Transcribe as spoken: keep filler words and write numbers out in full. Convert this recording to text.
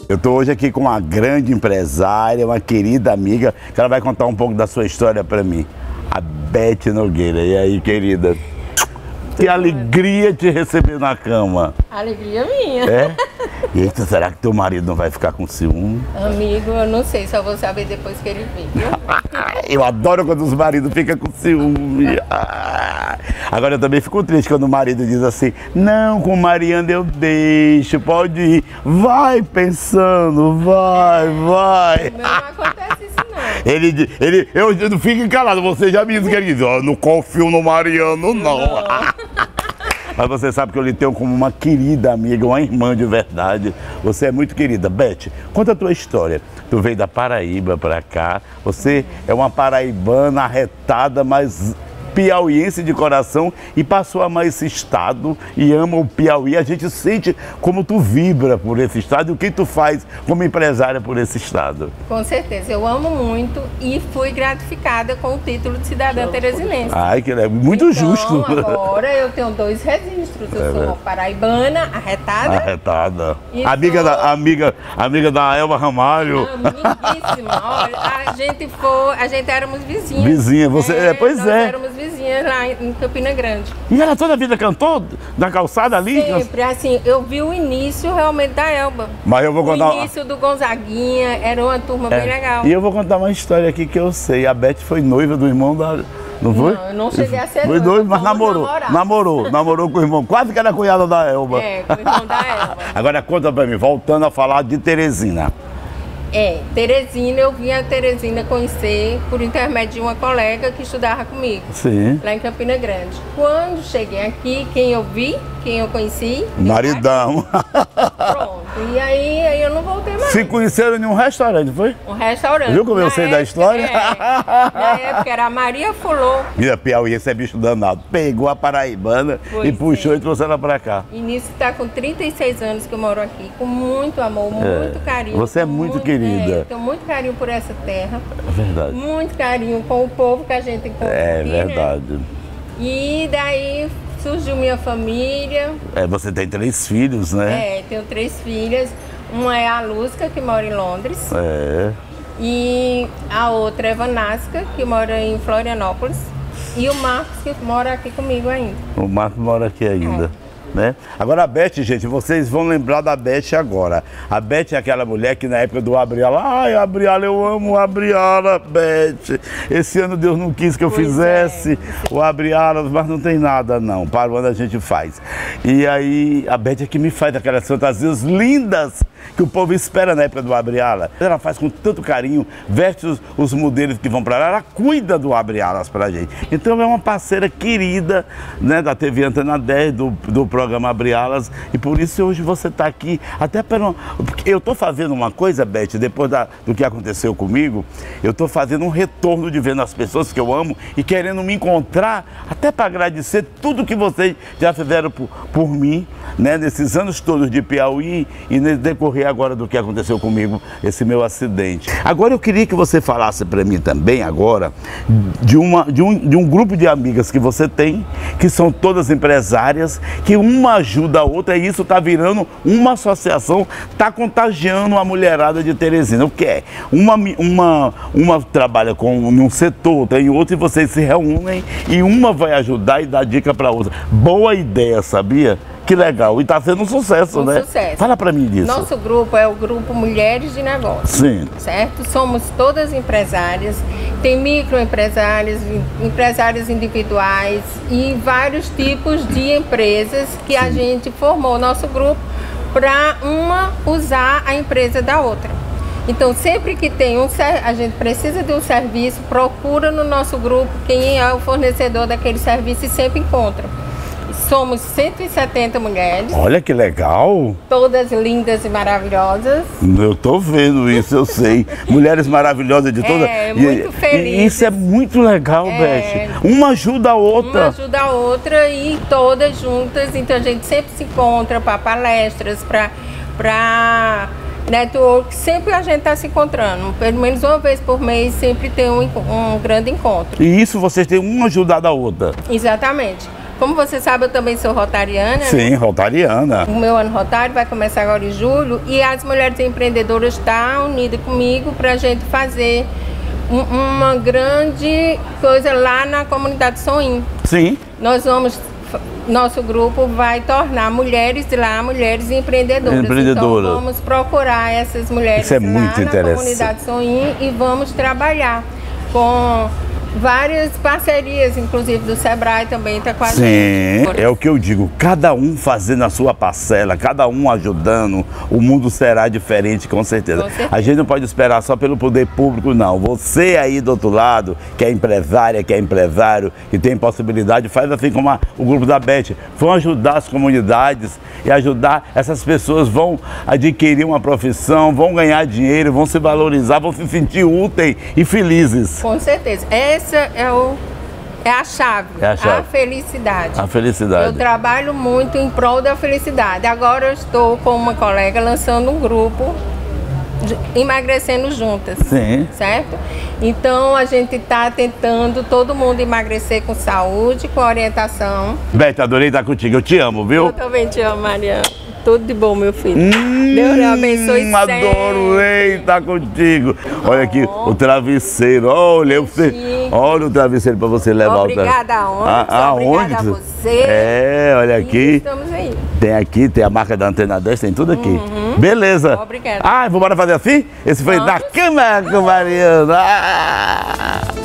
Eu estou hoje aqui com uma grande empresária, uma querida amiga, que ela vai contar um pouco da sua história para mim. A Beth Nogueira. E aí, querida? Que alegria te receber na cama. Alegria minha. É? Eita, será que teu marido não vai ficar com ciúme? Amigo, eu não sei, só vou saber depois que ele vir, viu? Eu adoro quando os maridos ficam com ciúme. Agora eu também fico triste quando o marido diz assim: não, com Mariana eu deixo, pode ir. Vai pensando, vai, vai. Não, não acontece isso não. Ele, ele, eu, eu não fico calado, você já me disse que ele diz: oh, não confio no Mariano, não. não. Mas você sabe que eu lhe tenho como uma querida amiga, uma irmã de verdade. Você é muito querida. Beth, conta a tua história. Tu veio da Paraíba pra cá. Você é uma paraibana arretada, mas piauiense de coração e passou a amar esse estado e ama o Piauí. A gente sente como tu vibra por esse estado e o que tu faz como empresária por esse estado. Com certeza, eu amo muito e fui gratificada com o título de cidadã teresinense. Ai, que é muito então, justo. Agora eu tenho dois registros. Eu é, sou uma paraibana, arretada. Arretada. Amiga, sou... da, amiga, amiga da Elba Ramalho. Amiguíssima. Olha, a gente foi, a gente éramos vizinhas. Vizinha, você, é, pois nós é. Éramos vizinhas lá em Campina Grande. E ela toda a vida cantou na calçada ali? Sempre, assim, eu vi o início realmente da Elba. Mas eu vou contar... O início do Gonzaguinha, era uma turma é. bem legal. E eu vou contar uma história aqui que eu sei. A Beth foi noiva do irmão da... Não foi? Não, eu não cheguei a ser foi noiva, mas namorou. Namorar. Namorou, namorou com o irmão. Quase que era cunhada da Elba. É, com o irmão da Elba. Agora conta pra mim, voltando a falar de Teresina. É, Teresina, eu vim a Teresina conhecer por intermédio de uma colega que estudava comigo. Sim. Lá em Campina Grande. Quando cheguei aqui, quem eu vi, quem eu conheci... Maridão. Pronto. E aí, aí eu não voltei mais. Se conheceram em um restaurante, foi? Um restaurante. Viu como eu sei da história? É, na época era a Maria Fulô. Mira, Piauí, esse é bicho danado. Pegou a paraibana pois e puxou é. e trouxe ela pra cá. E nisso está com trinta e seis anos que eu moro aqui, com muito amor, muito é. carinho. Você é muito, muito querida. É, tenho muito carinho por essa terra. É verdade. Muito carinho com o povo que a gente encontra É aqui, verdade. Né? E daí surgiu minha família. É, você tem três filhos, né? É, tenho três filhas. Uma é a Lúcia, que mora em Londres. É. E a outra é a Vanasca, que mora em Florianópolis. E o Marcos, que mora aqui comigo ainda. O Marcos mora aqui ainda. É. Né? Agora a Beth, gente, vocês vão lembrar da Beth agora. A Beth é aquela mulher que na época do Abriala, ai, Abriala, eu amo o Abriala, Beth. Esse ano Deus não quis que eu pois fizesse é. o Abriala, mas não tem nada não, para o ano a gente faz. E aí a Beth é que me faz aquelas fantasias lindas que o povo espera na época do Abriala. Ela faz com tanto carinho, veste os, os modelos que vão para lá, ela cuida do Abrialas pra gente. Então é uma parceira querida, né, da T V Antena dez, do, do programa Abrialas, e por isso hoje você está aqui, até para... Porque eu estou fazendo uma coisa, Beth, depois da, do que aconteceu comigo, eu estou fazendo um retorno de vendo as pessoas que eu amo e querendo me encontrar, até para agradecer tudo que vocês já fizeram por, por mim, né, nesses anos todos de Piauí e nesse decorrer agora do que aconteceu comigo, esse meu acidente. Agora eu queria que você falasse para mim também agora de, uma, de, um, de um grupo de amigas que você tem, que são todas empresárias, que uma ajuda a outra e isso está virando uma associação, está contagiando a mulherada de Teresina. O que é? Uma, uma, uma trabalha com um setor, outra em outro, e vocês se reúnem e uma vai ajudar e dar dica para outra. Boa ideia, sabia? Que legal. E está sendo um sucesso, um né? Sucesso. Fala para mim disso. Nosso grupo é o grupo Mulheres de Negócio. Sim. Certo? Somos todas empresárias, tem microempresárias, empresárias individuais e vários tipos de empresas que Sim. a gente formou nosso grupo para uma usar a empresa da outra. Então, sempre que tem um, a gente precisa de um serviço, procura no nosso grupo quem é o fornecedor daquele serviço e sempre encontra. Somos cento e setenta mulheres. Olha que legal. Todas lindas e maravilhosas. Eu tô vendo isso, eu sei. Mulheres maravilhosas de todas. É, muito felizes. E isso é muito legal, é, Beth. Uma ajuda a outra. Uma ajuda a outra e todas juntas. Então a gente sempre se encontra para palestras, para para network. Sempre a gente está se encontrando. Pelo menos uma vez por mês sempre tem um, um grande encontro. E isso vocês têm uma ajudado a outra. Exatamente. Como você sabe, eu também sou rotariana. Sim, né? rotariana. O meu ano rotário vai começar agora em julho e as mulheres empreendedoras estão unidas comigo para a gente fazer um, uma grande coisa lá na comunidade Soim. Sim. Nós vamos, nosso grupo vai tornar mulheres de lá mulheres empreendedoras. Empreendedora. Então vamos procurar essas mulheres Isso é lá muito na interessante. comunidade Soim e vamos trabalhar com várias parcerias, inclusive do Sebrae também está com a Sim, gente. é o que eu digo, cada um fazendo a sua parcela, cada um ajudando, o mundo será diferente, com certeza. Com certeza. A gente não pode esperar só pelo poder público, não. Você aí do outro lado, que é empresária, que é empresário, que tem possibilidade, faz assim como a, o grupo da Beth, vão ajudar as comunidades e ajudar, essas pessoas vão adquirir uma profissão, vão ganhar dinheiro, vão se valorizar, vão se sentir úteis e felizes. Com certeza. Essa é, o, é a chave, É a chave. a felicidade. A felicidade. Eu trabalho muito em prol da felicidade. Agora eu estou com uma colega lançando um grupo de- emagrecendo juntas. Sim. Certo? Então a gente está tentando todo mundo emagrecer com saúde, com orientação. Beth, adorei estar contigo, eu te amo, viu? Eu também te amo, Mariana. Tudo de bom, meu filho. Hum, Deus lhe abençoe sempre. Adorei estar contigo. Olha aqui o travesseiro. Olha, você, olha o travesseiro para você levar. Obrigada o aonde? tra... a, Obrigada aonde? a você. É, olha E aqui. estamos aí. Tem aqui, tem a marca da Antena dez, tem tudo aqui. Uhum. Beleza. Obrigada. Ah, vamos fazer assim? Esse foi Vamos. Da Cama com Mariana. Ah!